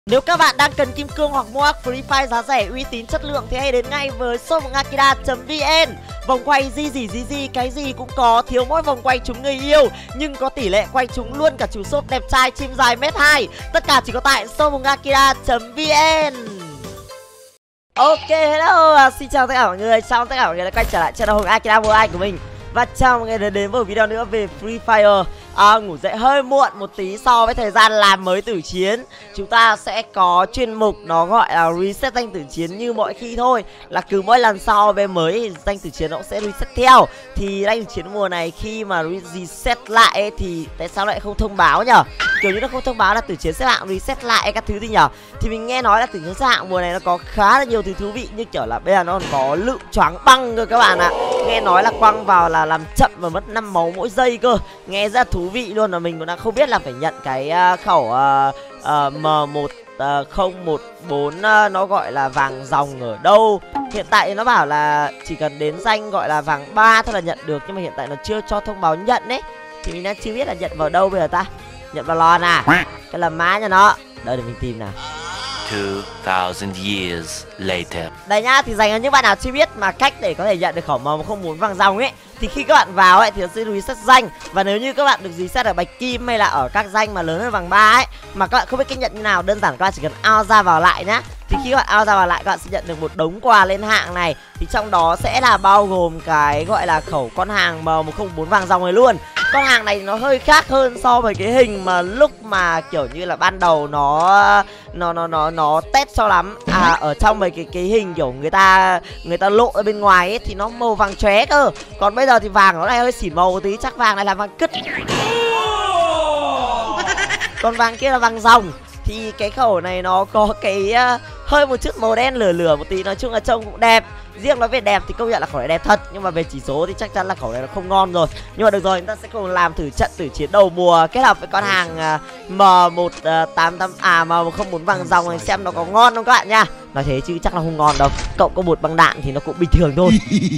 Nếu các bạn đang cần kim cương hoặc mua Free Fire giá rẻ, uy tín, chất lượng thì hãy đến ngay với shopngakida.vn. Vòng quay gì cái gì cũng có, thiếu mỗi vòng quay trúng người yêu nhưng có tỷ lệ quay trúng luôn cả chủ shop đẹp trai chim dài 1m2. Tất cả chỉ có tại shopngakida.vn. Ok, hello, xin chào tất cả mọi người, chào tất cả mọi người đã quay trở lại channel Hùng Akida Mobile của mình. Và chào mọi người đã đến với video nữa về Free Fire. Ngủ dậy hơi muộn một tí so với thời gian làm mới tử chiến. Chúng ta sẽ có chuyên mục nó gọi là reset danh tử chiến như mọi khi thôi. Là cứ mỗi lần sau về mới thì danh tử chiến nó cũng sẽ reset theo. Thì danh tử chiến mùa này khi mà reset lại ấy, thì tại sao lại không thông báo nhở? Kiểu như nó không thông báo là tử chiến xếp hạng reset lại các thứ gì nhở? Thì mình nghe nói là tử chiến xếp hạng mùa này nó có khá là nhiều thứ thú vị, như kiểu là bây giờ nó còn có lựu choáng băng cơ các bạn ạ. Nghe nói là quăng vào là làm chậm và mất 5 máu mỗi giây cơ. Nghe rất là thú vị luôn, mà mình cũng đang không biết là phải nhận cái khẩu M1014 nó gọi là vàng ròng ở đâu. Hiện tại nó bảo là chỉ cần đến danh gọi là vàng 3 thôi là nhận được, nhưng mà hiện tại nó chưa cho thông báo nhận đấy. Thì mình đang chưa biết là nhận vào đâu bây giờ ta. Nhận vào lon à? Cái là má cho nó. Đợi để mình tìm nào. 2000 years later. Đây nhá, thì dành cho những bạn nào chưa biết mà cách để có thể nhận được khẩu M104 vàng ròng ấy, thì khi các bạn vào ấy thì nó sẽ reset danh. Và nếu như các bạn được reset ở bạch kim hay là ở các danh mà lớn hơn vàng 3 ấy, mà các bạn không biết cách nhận như nào, đơn giản các bạn chỉ cần out ra vào lại nhá. Thì khi các bạn out ra vào lại, các bạn sẽ nhận được một đống quà lên hạng này. Thì trong đó sẽ là bao gồm cái gọi là khẩu con hàng M104 vàng ròng này luôn. Con hàng này nó hơi khác hơn so với cái hình mà lúc mà kiểu như là ban đầu nó test cho lắm. Ở trong mấy cái hình kiểu người ta lộ ở bên ngoài ấy thì nó màu vàng chóe cơ. Còn bây giờ thì vàng nó này hơi xỉn màu một tí, chắc vàng này là vàng cứt. Còn vàng kia là vàng ròng. Thì cái khẩu này nó có cái hơi một chút màu đen lửa lửa một tí, nói chung là trông cũng đẹp. Riêng nói về đẹp thì công nhận là khẩu này đẹp thật, nhưng mà về chỉ số thì chắc chắn là khẩu này nó không ngon rồi. Nhưng mà được rồi, chúng ta sẽ cùng làm thử trận tử chiến đầu mùa kết hợp với con hàng M104 vàng ròng này xem nó có ngon không các bạn nha. Nói thế chứ chắc là không ngon đâu. Cộng có một băng đạn thì nó cũng bình thường thôi.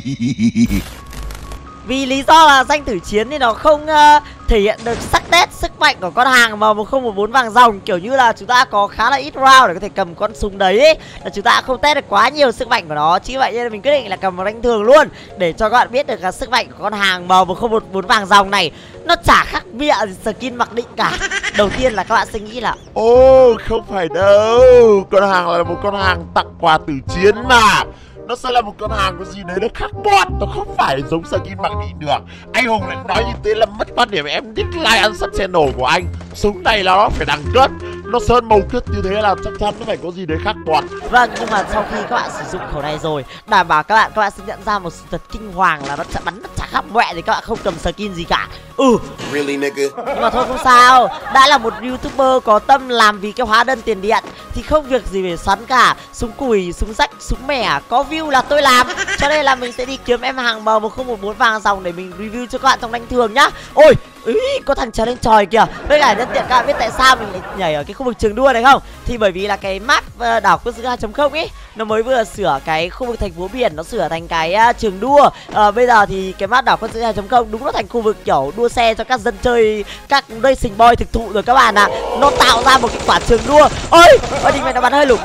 Vì lý do là danh tử chiến thì nó không thể hiện được sắc nét sức mạnh của con hàng M1014 vàng ròng. Kiểu như là chúng ta có khá là ít round để có thể cầm con súng đấy ấy. Là chúng ta không test được quá nhiều sức mạnh của nó. Chính vậy nên mình quyết định là cầm vào đánh thường luôn, để cho các bạn biết được là sức mạnh của con hàng M1014 vàng ròng này nó chả khác bịa gì skin mặc định cả. Đầu tiên là các bạn sẽ nghĩ là không phải đâu, con hàng là một con hàng tặng quà tử chiến mà. Nó sẽ là một con hàng có gì đấy nó khác bọt, nó không phải giống skin mặc định được. Anh Hùng lại nói như thế là mất quan điểm, em dislike ăn sắt channel của anh. Súng này là nó phải đẳng cấp, nó sơn màu cứt như thế là chắc chắn nó phải có gì đấy khác bọt. Vâng, nhưng mà sau khi các bạn sử dụng khẩu này rồi, đảm bảo các bạn sẽ nhận ra một sự thật kinh hoàng là nó sẽ bắn nó chả khắp mẹ thì các bạn không cầm skin gì cả. Really nigga. Nhưng mà thôi không sao, đã là một YouTuber có tâm làm vì cái hóa đơn tiền điện thì không việc gì phải xoắn cả. Súng cùi, súng rách, súng mẻ, có view là tôi làm. Cho nên là mình sẽ đi kiếm em hàng M1014 vàng ròng để mình review cho các bạn trong đánh thường nhá. Ôi, có thằng chờ lên tròi kìa. Với cả nhân tiện các bạn biết tại sao mình lại nhảy ở cái khu vực trường đua này không? Thì bởi vì là cái map đảo quốc gia 2.0 ấy, nó mới vừa sửa cái khu vực thành phố biển, nó sửa thành cái trường đua. Bây giờ thì cái map đảo quốc gia 2.0 đúng nó thành khu vực kiểu đua xe cho các dân chơi, các racing boy thực thụ rồi các bạn ạ. Nó tạo ra một cái quả trường đua. Ôi thì mày nó bắn hơi lủng.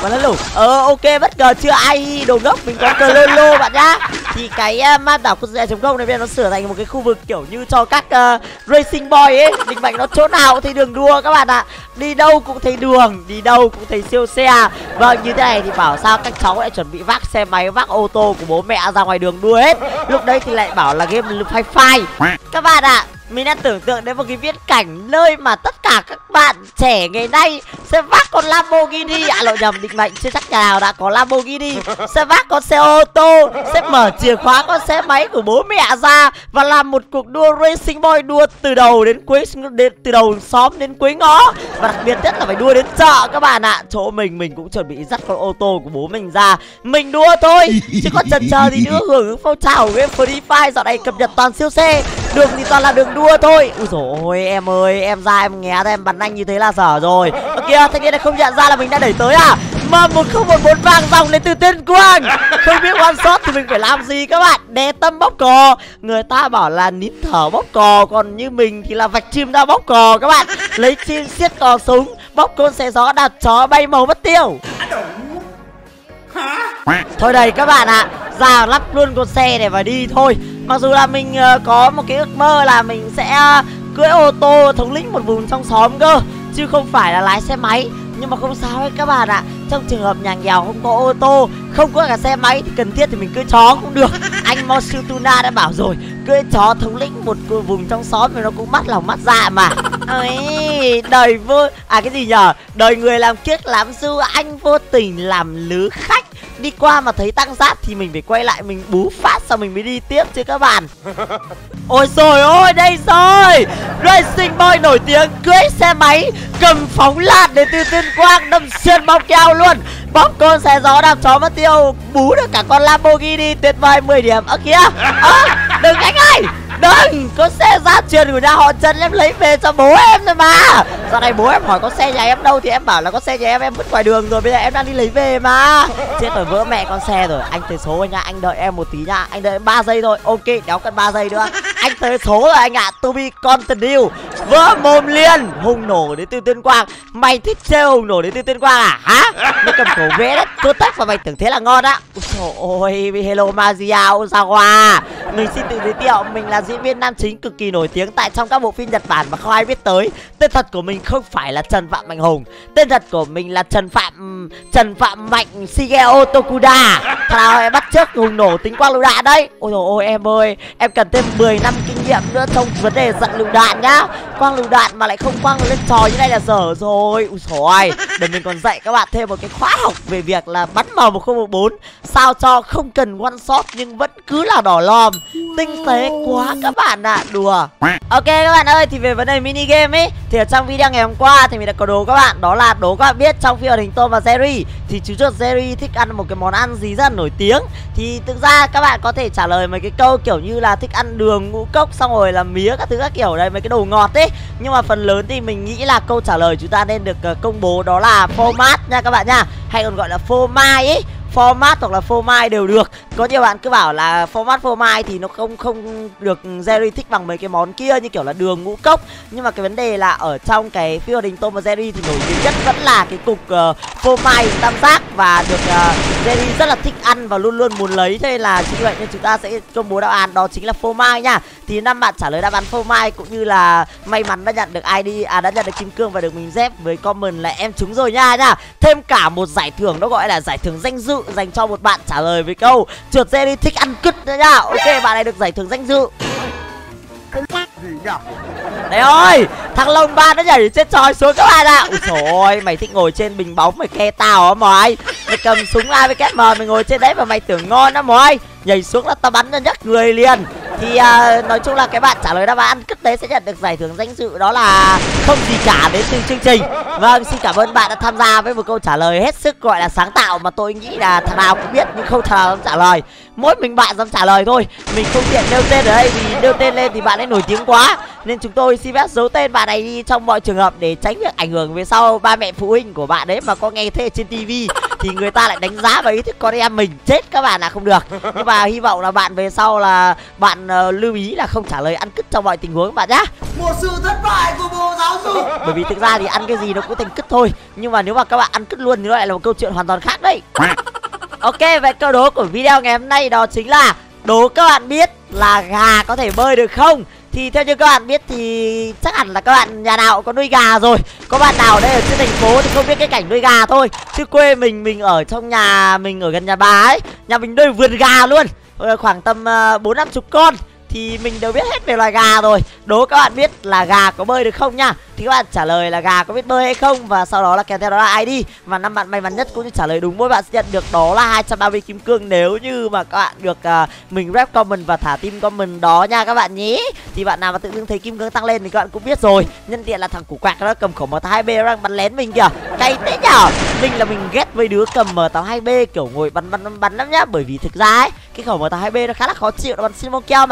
Ok, bất ngờ chưa ai đồ ngốc, mình có cờ lolo bạn nhá. Thì cái map đảo quốc gia 2.0 này bây giờ nó sửa thành một cái khu vực kiểu như cho các racing boy ấy, định mệnh nó chỗ nào cũng thấy đường đua các bạn ạ. Đi đâu cũng thấy đường, đi đâu cũng thấy siêu xe. Vâng, như thế này thì bảo sao các cháu lại chuẩn bị vác xe máy, vác ô tô của bố mẹ ra ngoài đường đua hết. Lúc đấy thì lại bảo là game phai phai. Các bạn ạ, mình đang tưởng tượng đến một cái viễn cảnh nơi mà tất cả các bạn trẻ ngày nay sẽ vác con Lamborghini, lộ nhầm, định mệnh chưa chắc nhà nào đã có Lamborghini, sẽ vác con xe ô tô, sẽ mở chìa khóa con xe máy của bố mẹ ra và làm một cuộc đua racing boy, đua từ đầu đến cuối, từ đầu xóm đến cuối ngõ, và đặc biệt nhất là phải đua đến chợ các bạn ạ. Chỗ mình cũng chuẩn bị dắt con ô tô của bố mình ra, mình đua thôi chứ còn chần chờ gì nữa. Hưởng ứng phong trào game Free Fire dạo này cập nhật toàn siêu xe, đường thì toàn là đường đua thôi. Ui dồi ôi em ơi, em ra em nghe ra em bắn anh như thế là dở rồi. Ơ kìa, thanh niên này không nhận ra là mình đã đẩy tới à? Mà 1014 vàng dòng đến từ Tuyên Quang. Không biết one shot thì mình phải làm gì các bạn? Đè tâm bóp cò. Người ta bảo là nín thở bóp cò, còn như mình thì là vạch chim ra bóp cò các bạn. Lấy chim siết cò súng, bóp côn xé gió đạp chó bay màu mất tiêu. Thôi đây các bạn ạ, ra lắp luôn con xe này và đi thôi. Mặc dù là mình có một cái ước mơ là mình sẽ cưỡi ô tô thống lĩnh một vùng trong xóm cơ, chứ không phải là lái xe máy. Nhưng mà không sao hết các bạn ạ. Trong trường hợp nhà nghèo không có ô tô, không có cả xe máy thì cần thiết thì mình cưỡi chó cũng được. Anh Mosutuna đã bảo rồi, cưỡi chó thống lĩnh một vùng trong xóm thì nó cũng mắt lòng mắt dạ mà. Ấy, đời vô... À cái gì nhở? Đời người làm kiếc làm du, anh vô tình làm lứ khách. Đi qua mà thấy tăng giáp thì mình phải quay lại mình bú phát xong mình mới đi tiếp chứ các bạn. Ôi trời ơi, đây rồi. Racing Boy nổi tiếng cưỡi xe máy cầm phóng lạt để từ Tuyên Quang đâm xuyên bóng keo luôn. Bóp côn xé gió đạp chó mất tiêu, bú được cả con Lamborghini tuyệt vời 10 điểm. Ơ kìa, đừng anh ơi, đừng, có xe gia truyền của nhà họ Trần em lấy về cho bố em thôi mà. Dạo này bố em hỏi có xe nhà em đâu thì em bảo là có xe nhà em vứt ngoài đường rồi, bây giờ em đang đi lấy về mà. Chết rồi, vỡ mẹ con xe rồi. Anh tới số rồi nha, anh đợi em một tí nha, anh đợi em 3 giây thôi. Ok, đéo cần 3 giây nữa. Anh tới số rồi anh ạ. To be continued. Vỡ mồm liền. Hùng nổ đến từ Tuyên Quang. Mày thích trêu Hùng nổ đến từ Tuyên Quang à? Hả? Mày cầm cổ vẽ đấy, cô tách và mày tưởng thế là ngon á. Ôi trời ơi, hello Mazia Ozawa. Mình xin tự giới thiệu, mình là diễn viên nam chính cực kỳ nổi tiếng tại trong các bộ phim Nhật Bản mà không ai biết tới. Tên thật của mình không phải là Trần Phạm Mạnh Hùng. Tên thật của mình là Trần Phạm Mạnh Shigeo Tokuda. Thằng nào em bắt chước Hùng nổ tính quang lựu đạn đấy. Ôi trời ơi em ơi, em cần thêm 10 năm kinh nghiệm nữa trong vấn đề giận lựu đạn nhá. Quang lựu đạn mà lại không quang lên trò như này là dở rồi. Ui trời ơi, để mình còn dạy các bạn thêm một cái khóa học về việc là bắn màu 1014 sao cho không cần one shot nhưng vẫn cứ là đỏ lòm. Tinh tế quá các bạn ạ, đùa. Ok các bạn ơi, thì về vấn đề mini game ấy thì ở trong video ngày hôm qua thì mình đã có đố các bạn, đó là đố các bạn biết trong phim hoạt hình Tom và Jerry thì chú chuột Jerry thích ăn một cái món ăn gì rất là nổi tiếng. Thì thực ra các bạn có thể trả lời mấy cái câu kiểu như là thích ăn đường, ngũ cốc, xong rồi là mía các thứ các kiểu đấy, mấy cái đồ ngọt ấy. Nhưng mà phần lớn thì mình nghĩ là câu trả lời chúng ta nên được công bố đó là format nha các bạn nha, hay còn gọi là phô mai ấy. Format hoặc là phô mai đều được. Có nhiều bạn cứ bảo là format phô mai thì nó không được Jerry thích bằng mấy cái món kia như kiểu là đường, ngũ cốc. Nhưng mà cái vấn đề là ở trong cái phim hoạt hình Tom và Jerry thì nổi tiếng nhất vẫn là cái cục phô mai tam giác, và được Jerry rất là thích ăn và luôn luôn muốn lấy. Thế nên là chính vậy nên chúng ta sẽ công bố đáp án đó chính là phô mai nha. Thì 5 bạn trả lời đáp án phô mai cũng như là may mắn đã nhận được ID, đã nhận được kim cương và được mình dép với comment là em trúng rồi nha. Thêm cả một giải thưởng, đó gọi là giải thưởng danh dự dành cho một bạn trả lời với câu chuột Jerry thích ăn cứt nữa nhá. Ok, bạn này được giải thưởng danh dự. Gì nhỉ? Đấy ơi, thằng lông ba nó nhảy chết tròi xuống các bạn ạ. Ui trời ơi, mày thích ngồi trên bình bóng mày ke tao hả mày? Mày cầm súng AVKM mày ngồi trên đấy mà mày tưởng ngon á mày. Nhảy xuống là tao bắn cho nhắc người liền. Thì nói chung là cái bạn trả lời đáp án ăn cứt đấy sẽ nhận được giải thưởng danh dự, đó là không gì cả đến từ chương trình. Vâng, xin cảm ơn bạn đã tham gia với một câu trả lời hết sức gọi là sáng tạo mà tôi nghĩ là thằng nào cũng biết nhưng không thằng nào dám trả lời. Mỗi mình bạn dám trả lời thôi. Mình không tiện nêu tên ở đây vì nêu tên lên thì bạn ấy nổi tiếng quá, nên chúng tôi xin phép giấu tên bạn này đi trong mọi trường hợp để tránh việc ảnh hưởng về sau ba mẹ phụ huynh của bạn đấy mà có nghe thế trên tivi thì người ta lại đánh giá vào ý thức con em mình, chết các bạn là không được. Nhưng mà hy vọng là bạn về sau là bạn lưu ý là không trả lời ăn cứt trong mọi tình huống bạn nhá. Một sự thất bại của Bộ Giáo dục. Bởi vì thực ra thì ăn cái gì nó cũng thành cứt thôi, nhưng mà nếu mà các bạn ăn cứt luôn thì nó lại là một câu chuyện hoàn toàn khác đấy. Ok, vậy câu đố của video ngày hôm nay đó chính là đố các bạn biết là gà có thể bơi được không? Thì theo như các bạn biết thì chắc hẳn là các bạn nhà nào cũng có nuôi gà rồi. Có bạn nào ở đây ở trên thành phố thì không biết cái cảnh nuôi gà thôi. Chứ quê mình ở trong nhà, mình ở gần nhà bà ấy, nhà mình nuôi vườn gà luôn, khoảng tầm 4-50 con. Thì mình đều biết hết về loài gà rồi. Đố các bạn biết là gà có bơi được không nha. Thì các bạn trả lời là gà có biết bơi hay không, và sau đó là kèm theo đó là ID. Và 5 bạn may mắn nhất cũng như trả lời đúng, mỗi bạn sẽ nhận được đó là 230 kim cương nếu như mà các bạn được mình rep comment và thả tim comment đó nha các bạn nhé. Thì bạn nào mà tự dưng thấy kim cương tăng lên thì các bạn cũng biết rồi. Nhân tiện là thằng củ quạc nó cầm khẩu M82B đang bắn lén mình kìa. Cay thế nhở. Mình ghét với đứa cầm M82B kiểu ngồi bắn lắm nhá. Bởi vì thực ra ấy, cái khẩu M82B nó khá là khó chịu, nó bắn xi keo mà.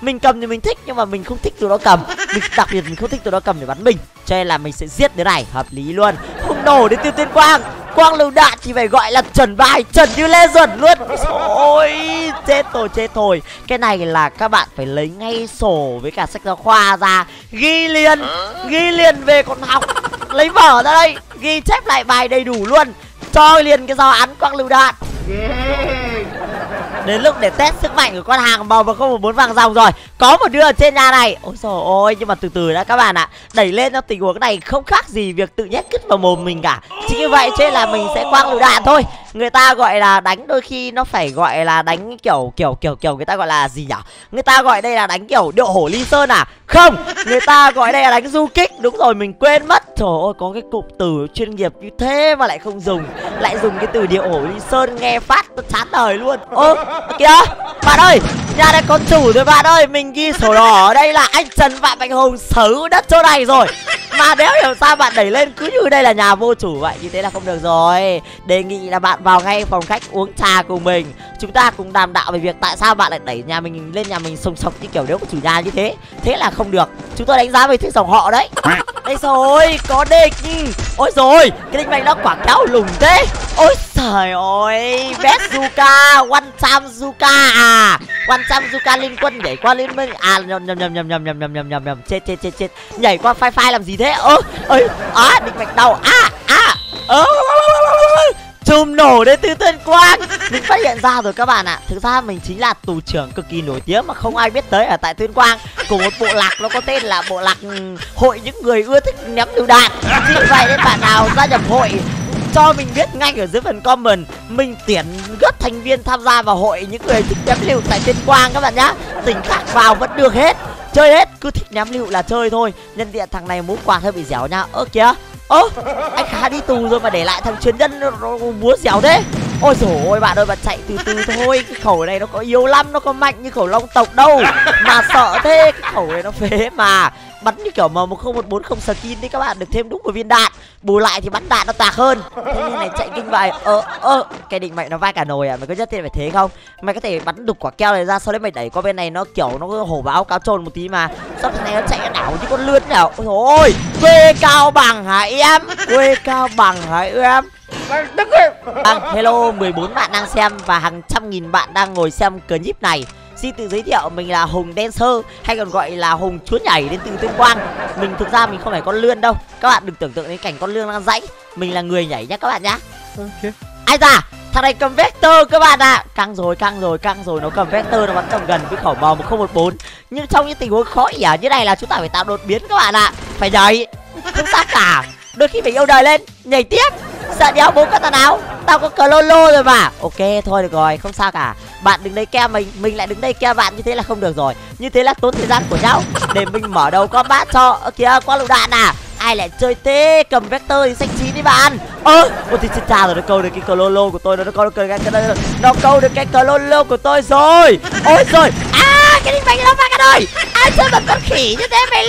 Mình cầm thì mình thích, nhưng mà mình không thích tụi nó cầm. Đặc biệt mình không thích tụi nó cầm để bắn mình, cho nên là mình sẽ giết đứa này. Hợp lý luôn. Hùng nổ đến từ Tuyên Quang. Quang lựu đạn thì phải gọi là chuẩn bài, chuẩn như Legend luôn. Ôi chết rồi. Cái này là các bạn phải lấy ngay sổ với cả sách giáo khoa ra, ghi liền về còn học. Lấy vở ra đây, ghi chép lại bài đầy đủ luôn, cho liền cái giáo án quang lựu đạn. Đến lúc để test sức mạnh của con hàng bầu mà không một bốn vàng dòng rồi. Có một đứa ở trên nhà này. Ôi trời ơi, nhưng mà từ từ đã các bạn ạ. Đẩy lên trong tình huống này không khác gì việc tự nhét cứt vào mồm mình cả. Chính như vậy cho nên là mình sẽ quang lựu đạn thôi. Người ta gọi là đánh, đôi khi nó phải gọi là đánh kiểu người ta gọi là gì nhỉ? Người ta gọi đây là đánh kiểu điệu hổ ly sơn à? Không, người ta gọi đây là đánh du kích. Đúng rồi, mình quên mất. Trời ơi, có cái cụm từ chuyên nghiệp như thế mà lại không dùng, lại dùng cái từ điệu hổ ly sơn, nghe phát nó chán đời luôn. Ơ kìa bạn ơi, nhà đây có chủ rồi bạn ơi. Mình ghi sổ đỏ ở đây là anh Trần Phạm Bạch Hùng sở hữu đất chỗ này rồi, mà đéo hiểu sao bạn đẩy lên cứ như đây là nhà vô chủ vậy. Như thế là không được rồi. Đề nghị là bạn vào ngay phòng khách uống trà cùng mình, chúng ta cùng đàm đạo về việc tại sao bạn lại đẩy nhà mình lên nhà mình sồng sọc như kiểu nếu có chủ nhà như thế. Thế là không được. Chúng tôi đánh giá về thuyết dòng họ đấy. Đây rồi, có địch. Ôi rồi, cái địch mạnh nó quả kéo lủng thế. Ôi trời ơi, Bezuka, One Time Zuka à. One Time Zuka liên quân nhảy qua liên minh à, nhầm. Chết. Nhảy qua phai làm gì thế? Địch mạnh đau. Chùm nổ đến từ Tuyên Quang. Mình phát hiện ra rồi các bạn ạ. Thực ra mình chính là tù trưởng cực kỳ nổi tiếng mà không ai biết tới ở tại Tuyên Quang, của một bộ lạc nó có tên là bộ lạc hội những người ưa thích ném lựu đạn. Vì vậy nên bạn nào gia nhập hội cho mình biết ngay ở dưới phần comment. Mình tuyển gấp thành viên tham gia vào hội những người thích ném lựu tại Tuyên Quang các bạn nhá. Tỉnh khác vào vẫn được hết, chơi hết, cứ thích ném lựu là chơi thôi. Nhân tiện thằng này mũ quạt hơi bị dẻo nha. Kìa, anh Khá đi tù rồi mà để lại thằng truyền nhân nó búa dẻo thế. Ôi dồi ôi bạn ơi, bạn chạy từ từ thôi. Cái khẩu này nó có yếu lắm, nó có mạnh như khẩu long tộc đâu mà sợ thế. Cái khẩu này nó phế mà. Bắn như kiểu M1014 không skin đấy các bạn, được thêm đúng một viên đạn. Bù lại thì bắn đạn nó tạc hơn. Thế nên này chạy kinh vậy. Cái định mày nó vai cả nồi à? Mày có nhất thiết phải thế không? Mày có thể bắn đục quả keo này ra, sau đấy mày đẩy qua bên này nó kiểu nó hổ báo cáo trồn một tí mà. Sau này nó chạy nó đảo như con lươn nào. Ôi dồi ôi, quê Cao Bằng hả em? Quê Cao Bằng hả em? Hello 14 bạn đang xem và hàng trăm nghìn bạn đang ngồi xem clip này. Xin tự giới thiệu, mình là Hùng Dancer, hay còn gọi là Hùng Chúa Nhảy đến từ Tuyên Quang. Mình thực ra mình không phải con lươn đâu, các bạn đừng tưởng tượng đến cảnh con lươn đang dãy. Mình là người nhảy nhá các bạn nhá. Ai da, thằng này cầm Vector các bạn ạ. Căng rồi, nó cầm Vector, nó bắn tầm gần với khẩu bò 1014. Nhưng trong những tình huống khó ỉa như này là chúng ta phải tạo đột biến các bạn ạ. Phải nhảy, không sao cả. Đôi khi mình yêu đời lên, nhảy tiếp. Sợ đéo bố các tao nào, tao có cờ lolo rồi mà. Ok thôi được rồi, không sao cả. Bạn đứng đây ke mình lại đứng đây ke bạn, như thế là không được rồi. Như thế là tốn thời gian của nhau. Để mình mở đầu combat cho. Kìa, qua lựu đạn à. Ai lại chơi thế, cầm Vector thì xanh chín đi bạn. Một thì chết cha rồi, nó câu được cái cờ lolo của tôi. Nó câu được cái cờ lolo của tôi rồi. Ôi rồi, cái đinh mày nó phát cái đời. Ai chơi bằng con khỉ như thế, mày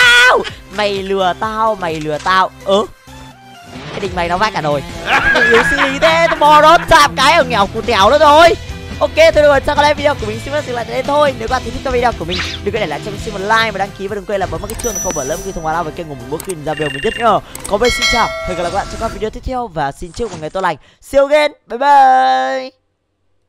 lừa tao. Cái đinh mày nó vác cả nồi. Mình yếu xử lý thế, tôi bò đó chạm cái ở nghèo của tẻo nữa rồi. Ok, thôi được rồi, chắc có lẽ video của mình xin phép dừng lại tại đây thôi. Nếu các bạn thích các video của mình, đừng quên để lại cho mình xin một like và đăng ký, và đừng quên là bấm vào cái chuông không bỏ lỡ khi thông báo về kênh của mình mỗi khi ra video mình nhất nhá. Còn bây giờ xin chào, hẹn gặp lại các bạn trong các video tiếp theo và xin chúc một ngày tốt lành. See you again, bye bye.